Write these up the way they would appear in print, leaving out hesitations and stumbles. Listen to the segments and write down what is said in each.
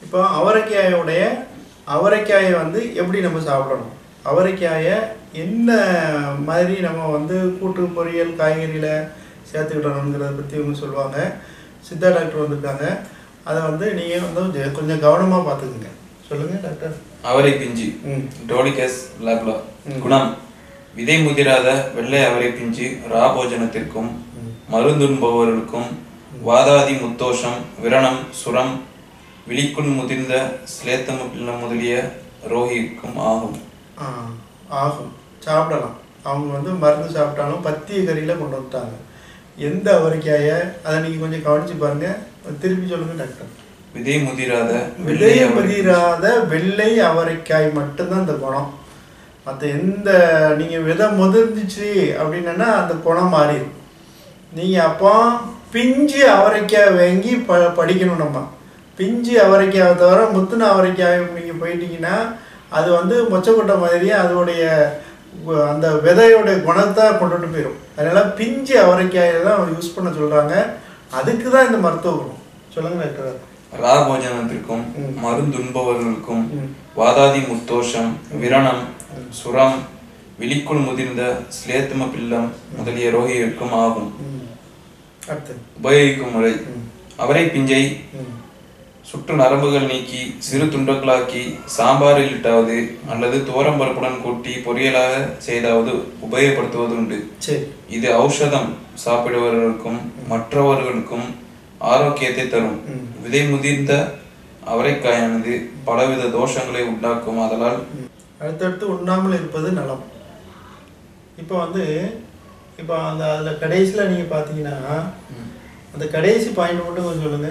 இப்போ அவரைக்காயை வந்து எப்படி நம்ம சாப்பிடணும், அவரைக்காயை என்ன மாதிரி நம்ம வந்து கூட்டு பொரியல் காய்கறியில் சேர்த்துக்கிடணுங்கிறத பற்றி இவங்க சொல்லுவாங்க. சித்தா டாக்டர் வந்திருக்காங்க. அதை வந்து நீங்கள் வந்து கொஞ்சம் கவனமாக பார்த்துக்குங்க. சொல்லுங்கள் டாக்டர். அவரை பிஞ்சு டோலிகஸ் லாப்லா. குணம்: விதை முதிராத வெள்ளை அவரை பிஞ்சு ராபோஜனத்திற்கும் மருந்துண்பவர்களுக்கும் வாதாதி முத்தோஷம் விரணம் சுரம் விழிக்குள் முதிர்ந்த ஸ்லேத்தம முதலிய ரோகிக்கும் ஆகும் சாப்பிடலாம். அவங்க வந்து மருந்து சாப்பிட்டாலும் பத்திய கறியில் கொண்டு வந்துட்டாங்க. எந்த அவரைக்காயை அதை நீங்கள் கொஞ்சம் கவனித்து பாருங்கள். திருப்பி சொல்லுங்கள் டாக்டர். விதை முதிராத வெள்ளை அவரைக்காய் மட்டும்தான் இந்த குணம். மற்ற எந்த நீங்கள் விதை முதிர்ந்துச்சு அப்படின்னா அந்த குணம் மாறிடும். நீங்கள் அப்போ பிஞ்சு அவரைக்காய் வாங்கி படிக்கணும். நம்ம பிஞ்சு அவரைக்காயை தவிர முத்துன அவரைக்காய் நீங்கள் போயிட்டீங்கன்னா அது வந்து மொச்சக்கொட்டை மாதிரியே அதோடைய அந்த விதையோடைய குணத்தை கொண்டுட்டு போயிடும். அதனால் பிஞ்சு அவரைக்காயை தான் யூஸ் பண்ண சொல்கிறாங்க. அதுக்கு தான் இந்த மருத்துவ குணம். சொல்லுங்க டாக்டர். ராபோஜனத்திற்கும் மருந்துண்பவர்களுக்கும் வாதாதி முத்தோஷம் விரணம் சுரம் விழிக்குள் முதிர்ந்த ஸ்லேத்தம பில்லம் முதலிய ரோகிகளுக்கும் ஆகும். உபயோகிக்கும் முறை: அவரை பிஞ்சை சுற்று நரம்புகள் நீக்கி சிறு துண்டுகளாக்கி சாம்பாரில் இட்டாவது அல்லது தோரம்பருப்புடன் கூட்டி பொரியலாக செய்தாவது உபயோகப்படுத்துவது உண்டு. இது ஔஷதம் சாப்பிடுபவர்களுக்கும் மற்றவர்களுக்கும் ஆரோக்கியத்தை தரும். விதை முதிர்ந்த அவரைக்காயானது பலவித தோஷங்களை உண்டாக்கும். அதனால் அடுத்தடுத்து உண்ணாமல் இருப்பது நலம். இப்போ வந்து அந்த அதில் கடைசியில் நீங்கள் பார்த்தீங்கன்னா அந்த கடைசி பாயிண்ட் மட்டும் கொஞ்சம் சொல்லுங்கள்.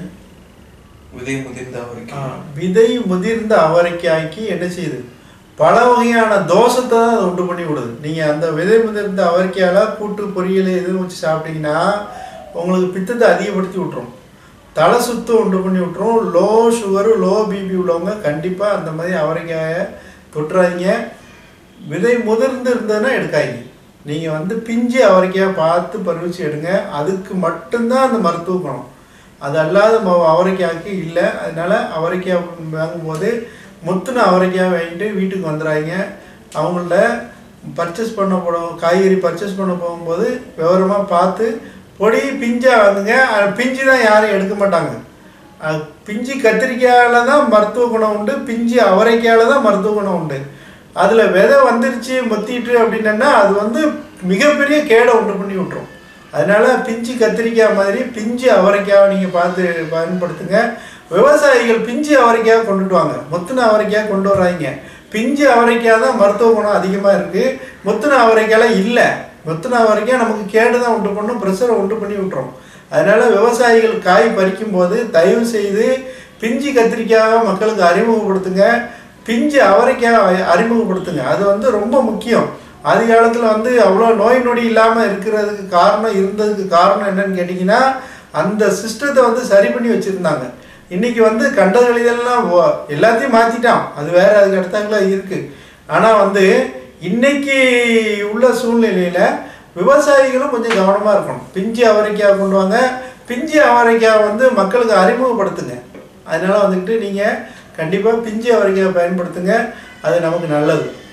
விதை முதிர்ந்த அவரைக்காய்க்கு என்ன செய்யுது? பல வகையான தோஷத்தை தான் அதை உண்டு பண்ணி விடுது. நீங்கள் அந்த விதை முதிர்ந்த அவரைக்காயால கூட்டு பொரியல் எதுவும் வச்சு சாப்பிட்டீங்கன்னா உங்களுக்கு பித்தத்தை அதிகப்படுத்தி விட்டுரும், தலை சுத்து உண்டு பண்ணி விட்டுரும். லோ சுகரு லோ பிபி உள்ளவங்க கண்டிப்பாக அந்த மாதிரி அவரைக்காயை தொட்டுறாதீங்க. விதை முதிர்ந்து இருந்ததுன்னா எடுக்காதீங்க. நீங்கள் வந்து பிஞ்சு அவரைக்காயை பார்த்து பறிச்சு எடுங்க. அதுக்கு மட்டும்தான் அந்த மருத்துவ குணம். அது அல்லாத அவரைக்காய்க்கு இல்லை. அதனால் அவரைக்காய் வாங்கும்போது முத்துன அவரைக்காய் வாங்கிட்டு வீட்டுக்கு வந்துடுறாங்க. அவங்கள பர்ச்சேஸ் பண்ண காய்கறி பர்ச்சேஸ் பண்ண போகும்போது விவரமாக பார்த்து பொடி பிஞ்சாக வாங்குங்க. பிஞ்சு தான் யாரும் எடுக்க மாட்டாங்க. பிஞ்சு கத்திரிக்காயில் தான் மருத்துவ குணம் உண்டு, பிஞ்சு அவரைக்காயில் தான் மருத்துவ குணம் உண்டு. அதில் விதை வந்துருச்சு மொத்திட்டு அப்படின்னா அது வந்து மிகப்பெரிய கேடை உண்டு பண்ணி விட்டுரும். அதனால் பிஞ்சு கத்திரிக்காய் மாதிரி பிஞ்சு அவரைக்காவை நீங்கள் பார்த்து பயன்படுத்துங்க. விவசாயிகள் பிஞ்சு அவரைக்காவை கொண்டுட்டு வாங்க, முத்துன அவரைக்காய் கொண்டு வராங்க. பிஞ்சு அவரைக்காய் தான் மருத்துவ குணம் அதிகமாக இருக்குது. முத்துன அவரைக்காயெல்லாம் இல்லை. முத்துன அவரைக்காய் நமக்கு கேடு தான் உண்டு பண்ணும், ப்ரெஷரை உண்டு பண்ணி விட்டுரும். அதனால் விவசாயிகள் காய் பறிக்கும் போது தயவு செய்து பிஞ்சு கத்திரிக்காயை மக்களுக்கு அறிமுகப்படுத்துங்க, பிஞ்சு அவரைக்காய் அறிமுகப்படுத்துங்க. அது வந்து ரொம்ப முக்கியம். ஆதி காலத்தில் வந்து அவ்வளோ நோய் நொடி இல்லாமல் இருந்ததுக்கு காரணம் என்னன்னு கேட்டிங்கன்னா அந்த சிஸ்டத்தை வந்து சரி பண்ணி வச்சுருந்தாங்க. இன்றைக்கி வந்து கண்டது இதெல்லாம் எல்லாத்தையும் மாற்றிட்டான், அது வேறு, அதுக்கு அடுத்தாங்களா இருக்குது. ஆனால் வந்து இன்றைக்கி உள்ள சூழ்நிலையில் விவசாயிகளும் கொஞ்சம் கவனமாக இருக்கணும். பிஞ்சு அவரைக்காய் கொண்டு வாங்க, பிஞ்சு அவரைக்காய் வந்து மக்களுக்கு அறிமுகப்படுத்துங்க. அதனால் வந்துக்கிட்டு நீங்கள் கண்டிப்பாக பிஞ்சு அவரைக்காய் பயன்படுத்துங்க. அது நமக்கு நல்லது.